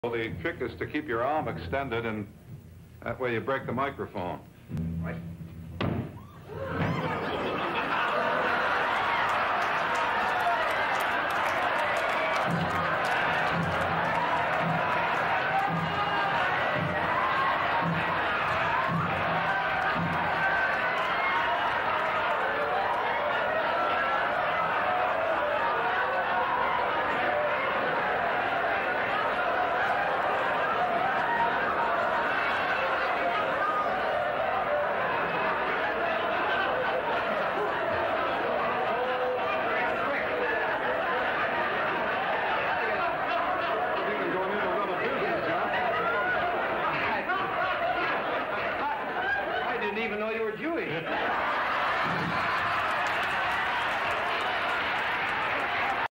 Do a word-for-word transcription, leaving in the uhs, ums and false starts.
Well, the trick is to keep your arm extended, and that way you break the microphone. Right. I didn't even know you were Jewish.